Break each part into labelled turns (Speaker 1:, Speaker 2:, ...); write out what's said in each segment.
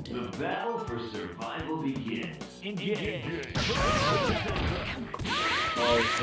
Speaker 1: ended.
Speaker 2: The battle for survival begins. Engage.
Speaker 3: Oh, it's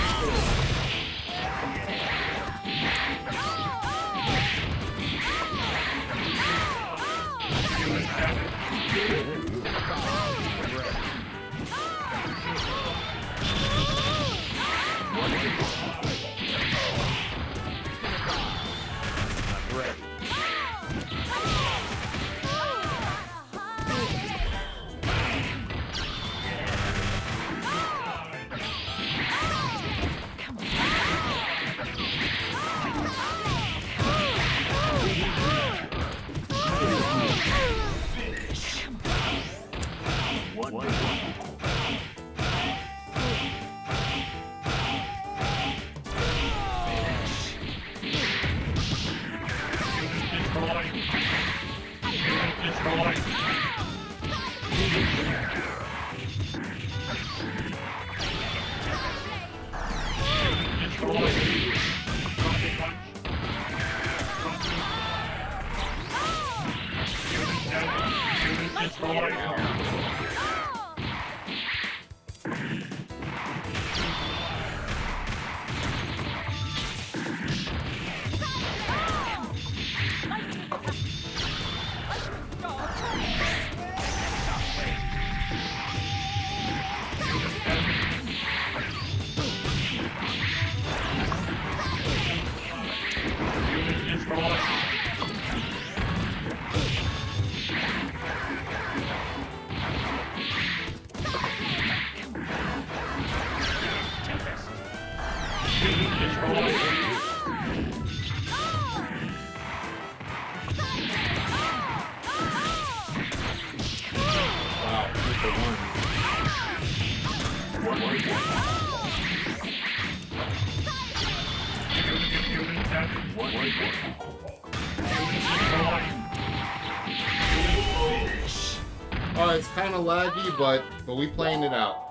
Speaker 3: it's kind of laggy, but we playing it out.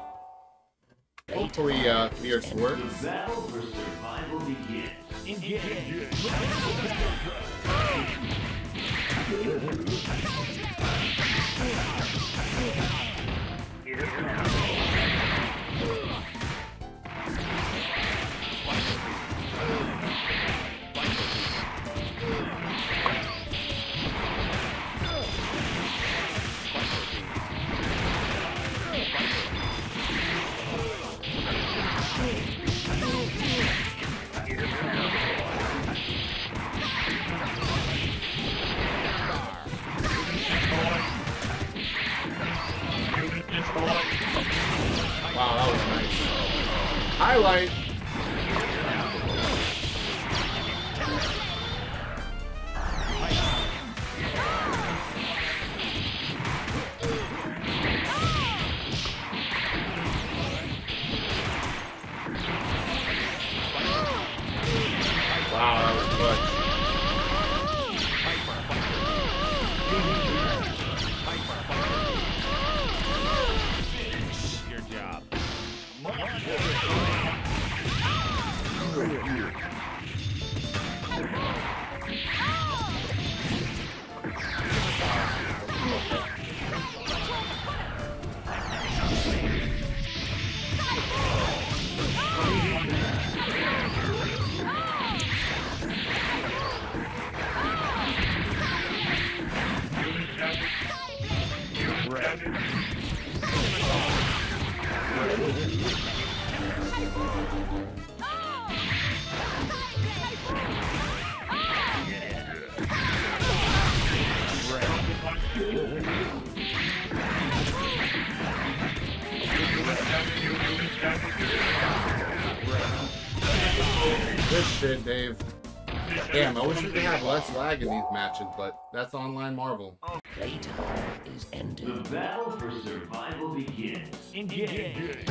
Speaker 3: Hopefully, Fierce works.
Speaker 2: The battle for survival begins. Engage.
Speaker 3: Wow, that was nice. Highlight. Wow, that was clutch.
Speaker 4: Your job.
Speaker 3: Good shit, Dave. Damn, I wish we could have less lag in these matches, but that's online Marvel.
Speaker 1: Playtime is ended.
Speaker 2: The battle for survival begins. Engage.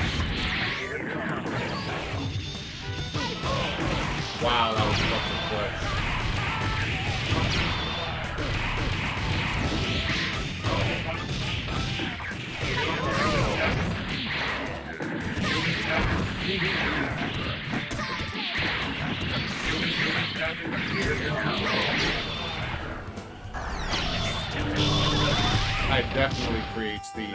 Speaker 3: Wow, that was fucking quick. guy definitely creates the...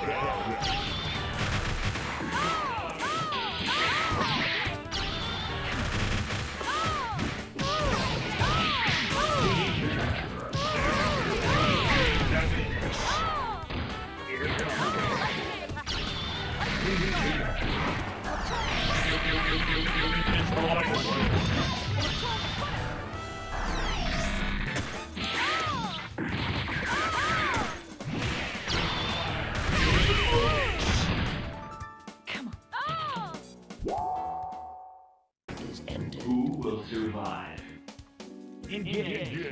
Speaker 1: Is ended.
Speaker 2: Who will survive? Engage.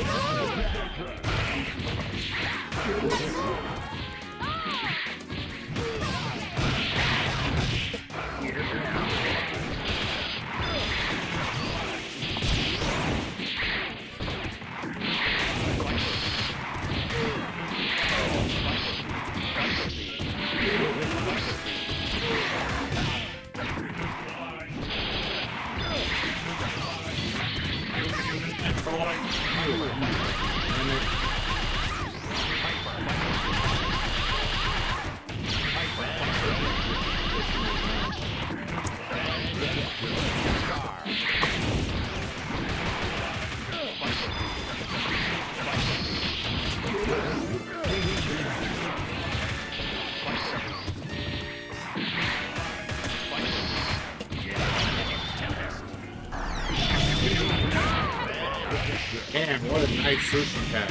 Speaker 3: Damn, what a nice sushi pad.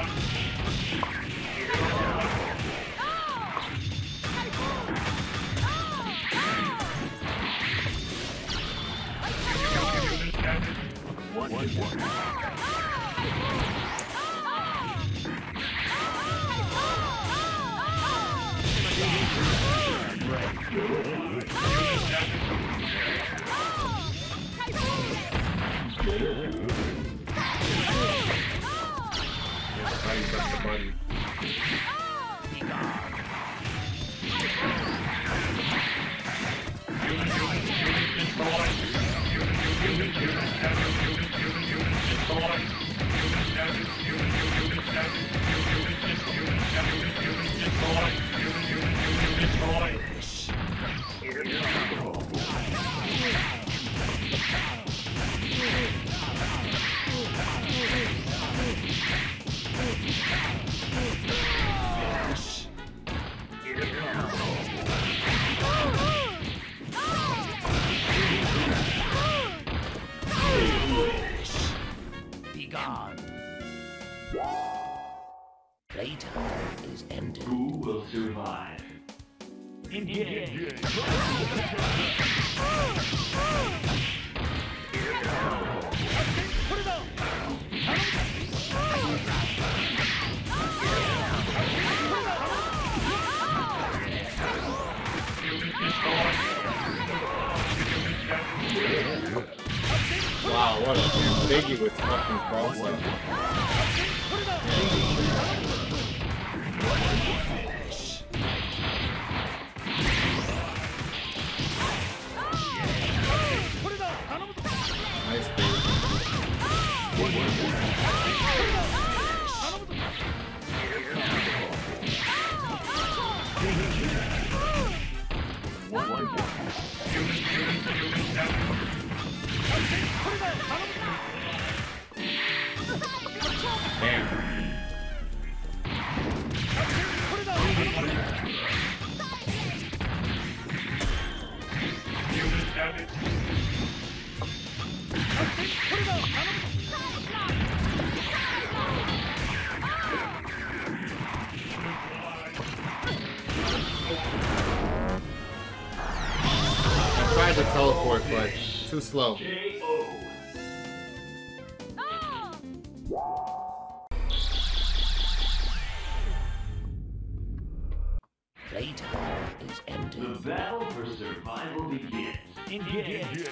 Speaker 1: Playtime is ended.
Speaker 2: Who will survive? Engage.
Speaker 3: Wow, what a ambiguous fucking crossover. Nice bait. Damn. I tried to teleport, but too slow.
Speaker 1: Playtime is ended.
Speaker 2: The battle for survival begins. Engage.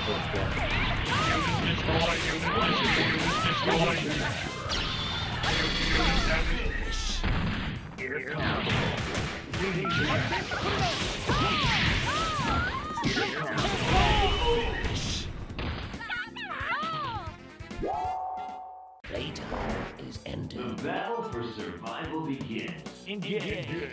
Speaker 3: first one.
Speaker 1: Playtime is ended.
Speaker 2: The battle for survival begins. Engage.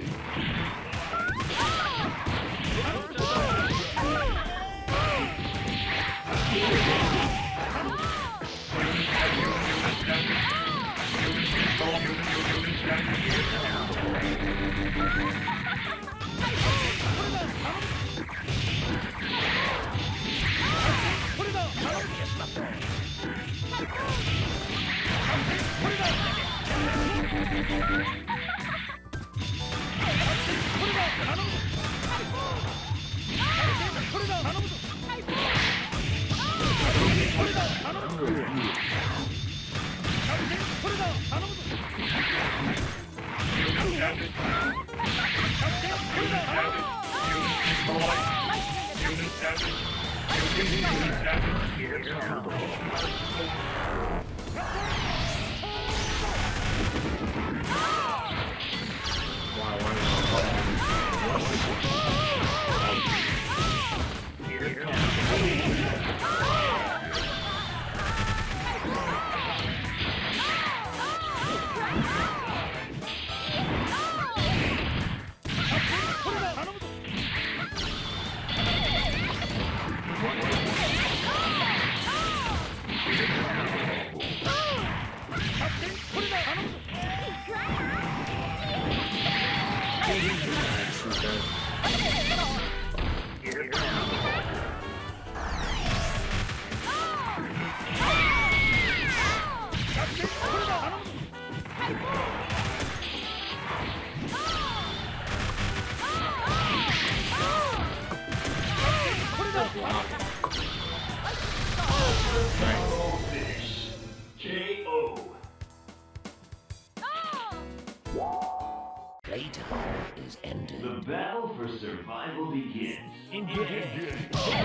Speaker 1: Playtime is ended.
Speaker 2: The battle for survival begins. Engage.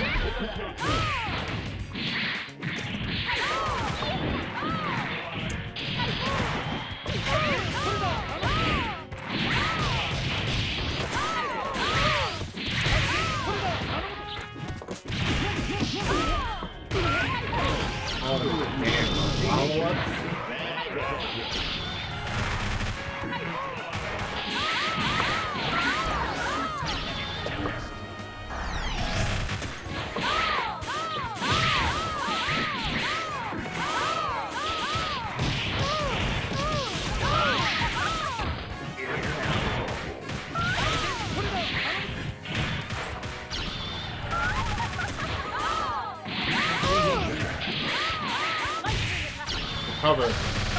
Speaker 3: Cover.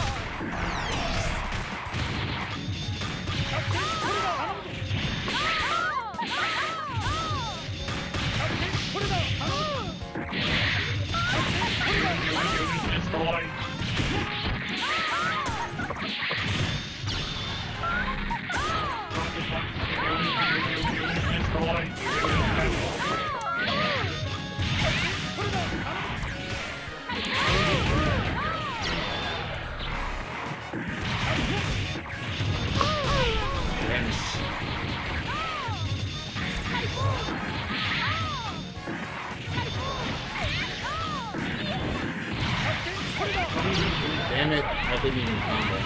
Speaker 3: Damn it, I didn't even combo.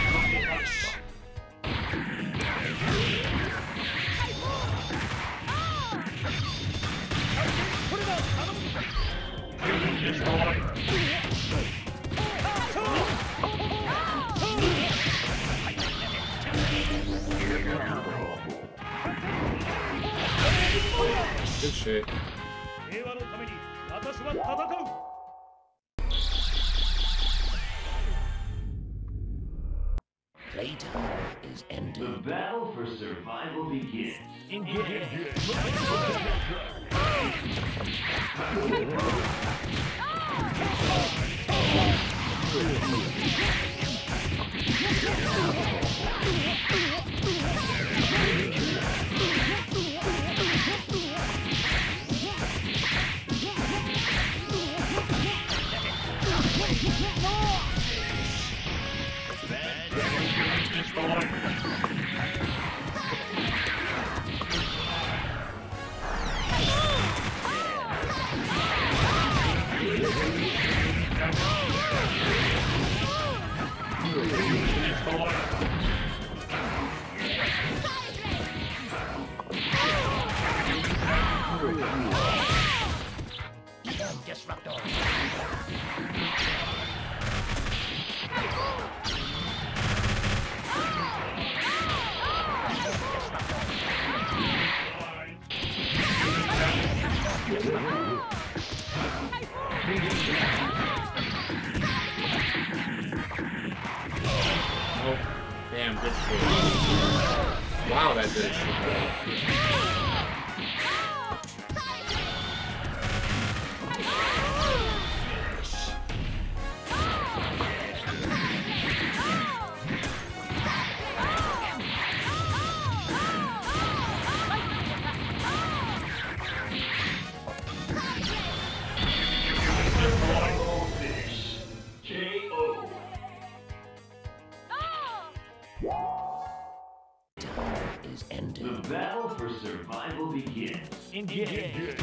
Speaker 3: Good shit.
Speaker 1: Playtime is ended.
Speaker 2: The battle for survival begins. Engage.
Speaker 3: Wow, that did shit.
Speaker 1: Is ended.
Speaker 2: The battle for survival begins. Engage.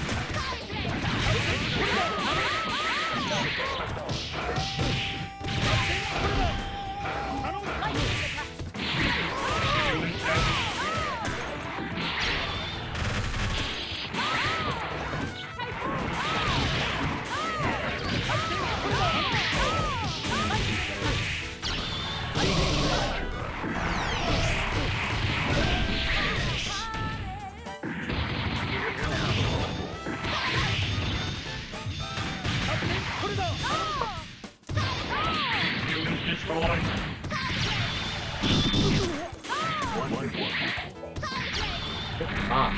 Speaker 3: Ah.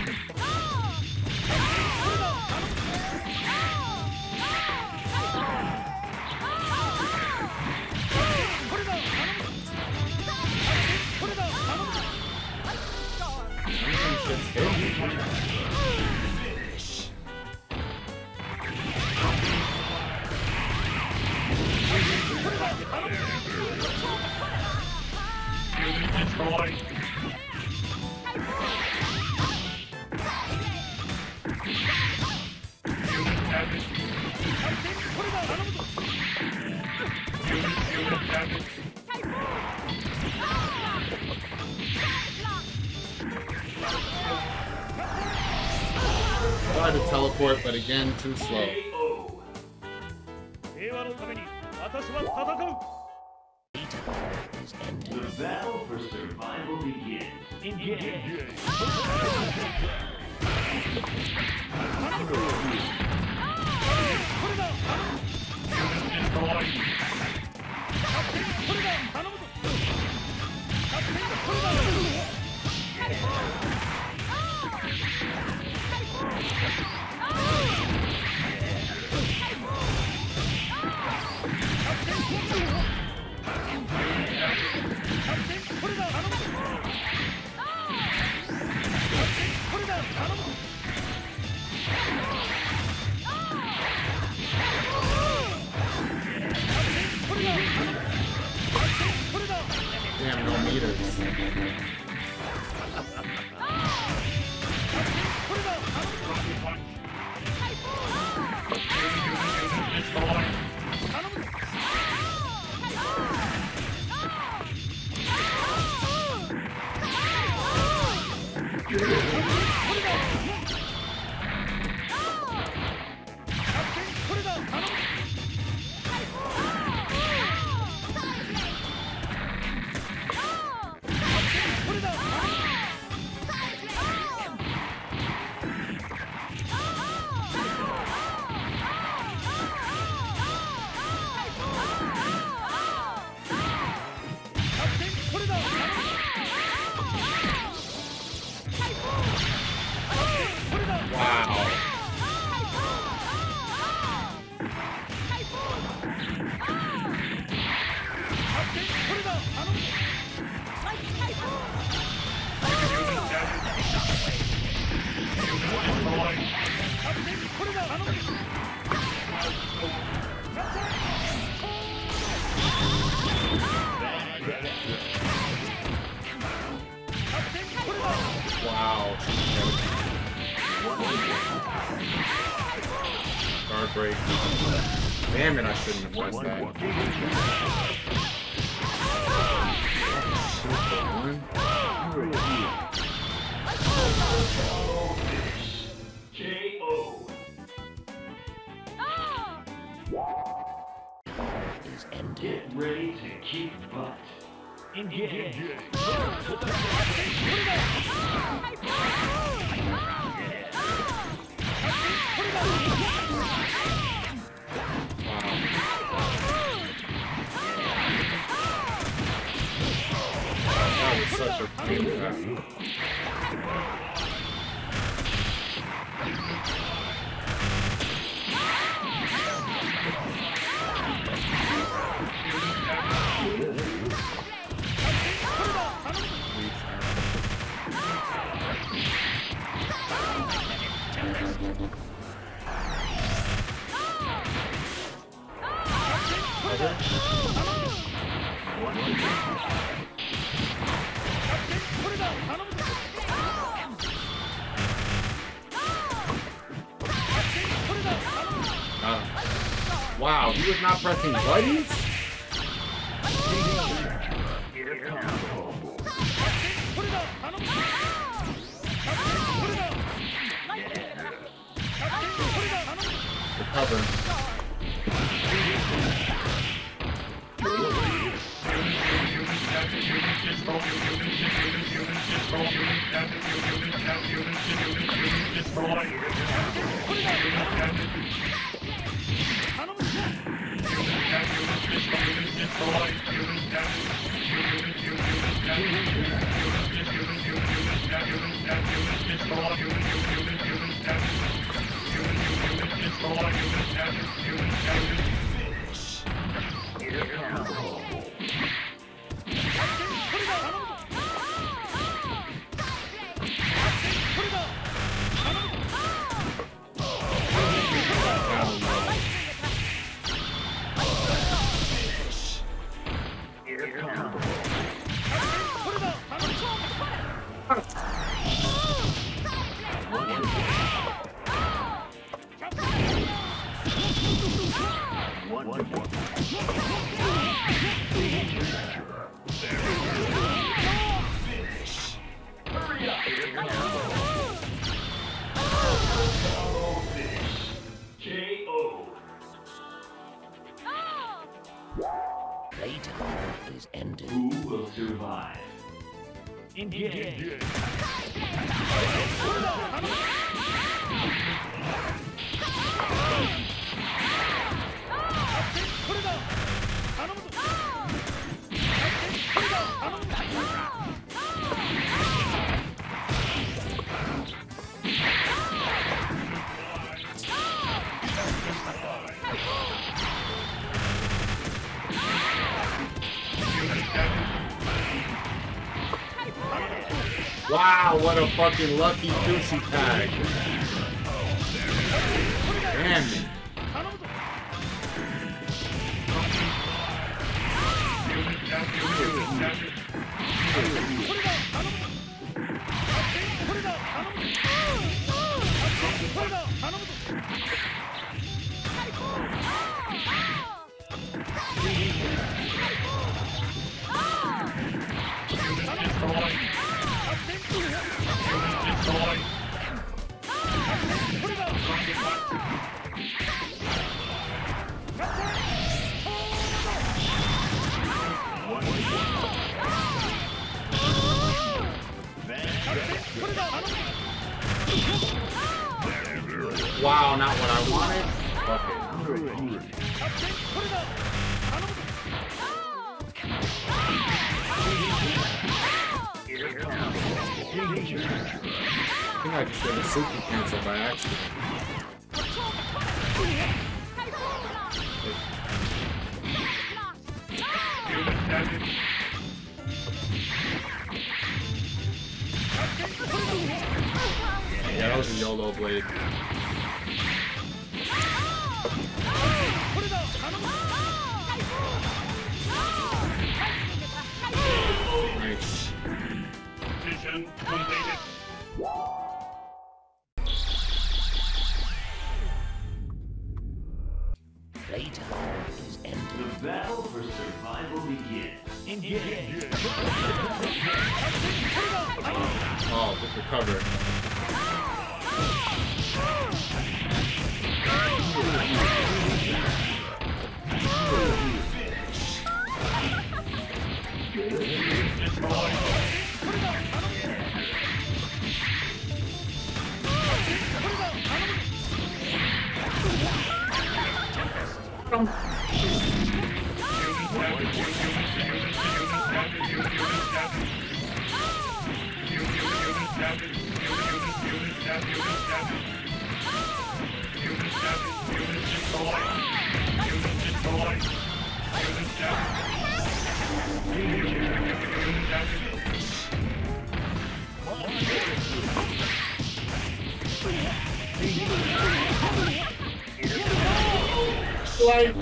Speaker 3: Tried to teleport, but again, too slow.
Speaker 1: Is ended.
Speaker 2: The battle for survival begins. Engage.
Speaker 3: Damn, no meters. Wow. Guard break. Damn it, I shouldn't have pressed that.
Speaker 2: KO.
Speaker 1: Is ended.
Speaker 2: Get ready to kick butt. Engage.
Speaker 3: That was such a Wow, he was not pressing buttons? Recover.
Speaker 1: Playtime is ended.
Speaker 2: Who will survive? Engage.
Speaker 3: Wow, what a fucking lucky juicy tag. Damn it. Wow, not what I wanted. Okay. I think I just did a super cancel by accident. Yeah, that was a YOLO blade. Nice.
Speaker 2: Mission completed.
Speaker 1: Playtime is ended.
Speaker 2: The battle for survival begins. Engage.
Speaker 3: Oh, good recover. Like,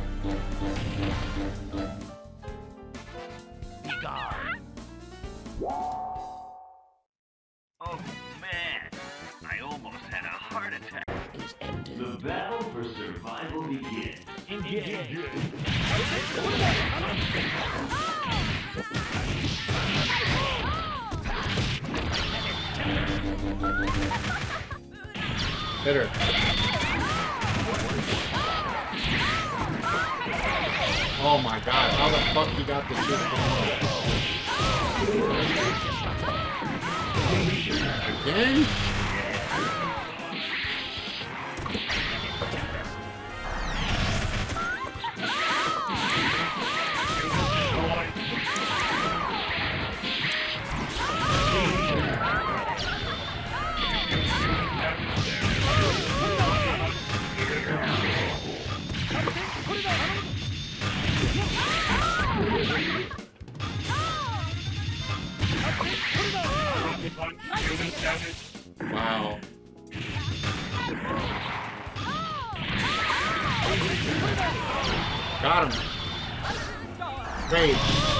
Speaker 2: Oh man, I almost had a heart attack.
Speaker 1: Is ended.
Speaker 2: The battle for survival begins. Engage.
Speaker 3: hit her. Oh my god, how the fuck you got the shit going? Again? Wow. Got him. Great.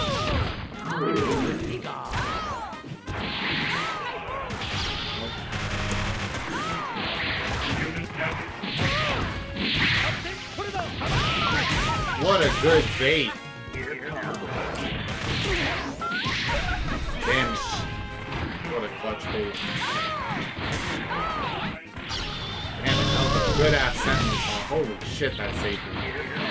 Speaker 3: What a good bait. Damn. What a clutch bait. Damn it, that was a good ass sentence. Oh, holy shit, that saved me.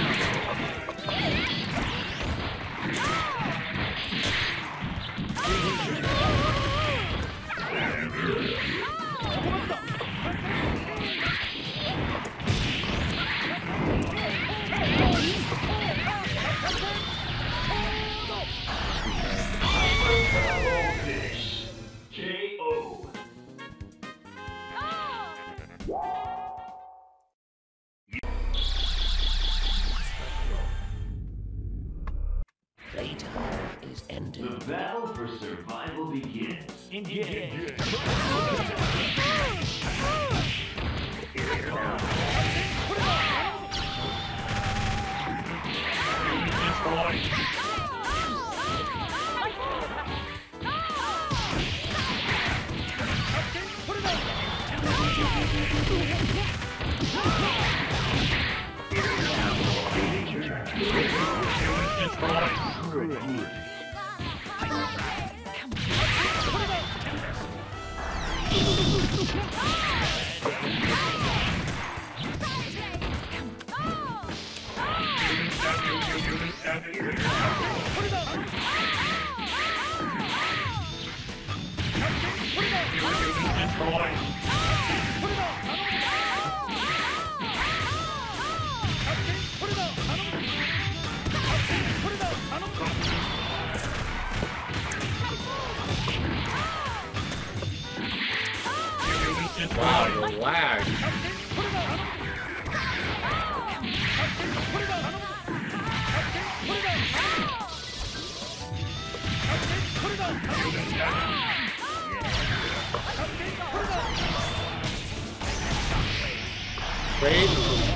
Speaker 1: Playtime is ended.
Speaker 2: The battle for survival begins. Engage. Wow, the lag. Wait.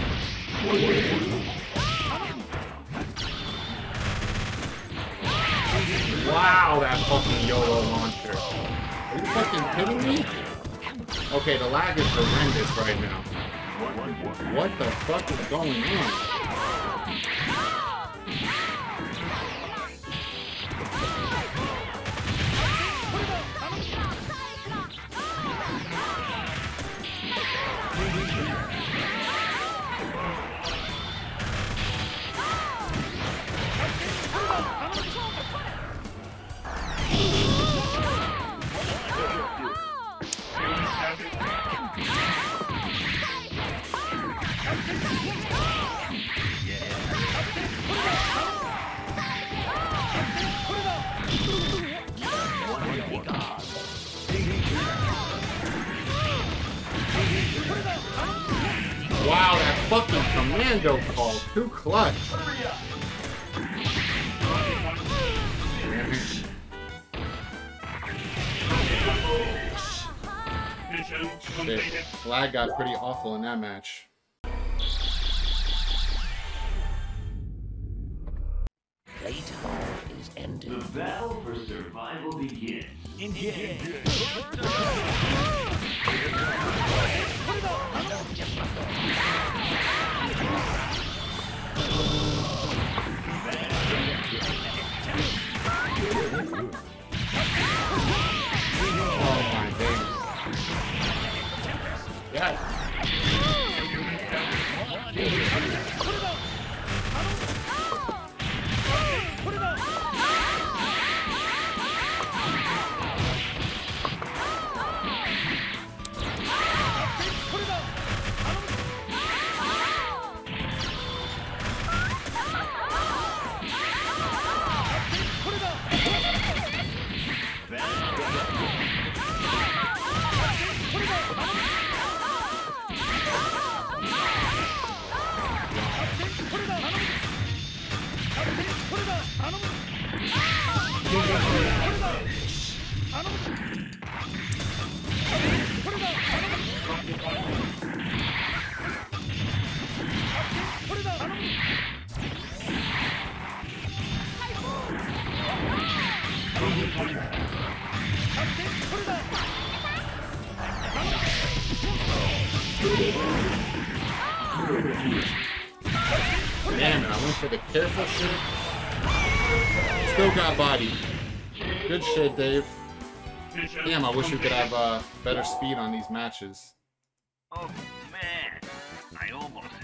Speaker 2: Wow, that fucking YOLO launcher. Are you fucking kidding me? Okay, the lag is horrendous right now. What the fuck is going on? Wow, that fucking commando call. Too clutch. Shit. Lag got pretty awful in that match.
Speaker 1: Playtime is ended.
Speaker 4: The battle for survival begins. Engage.
Speaker 2: Oh my days. Yes. Damn it, I went for the careful shit. Still got body. Good shit, Dave. Damn, I wish we could have better speed on these matches.
Speaker 4: Oh man, I almost